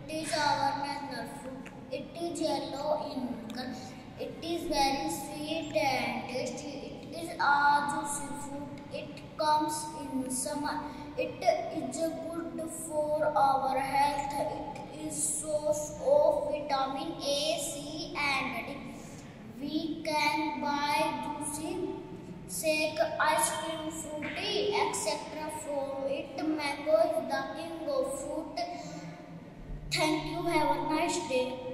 is our national fruit. It is yellow in color. It is very sweet and tasty. It is a juicy fruit. It comes in summer. It is good for our health. It is source of vitamin A, C and D. We can buy juicy, shake, ice cream, fruity, etc. from it. Mango is the king of fruit. Thank you. Have a nice day.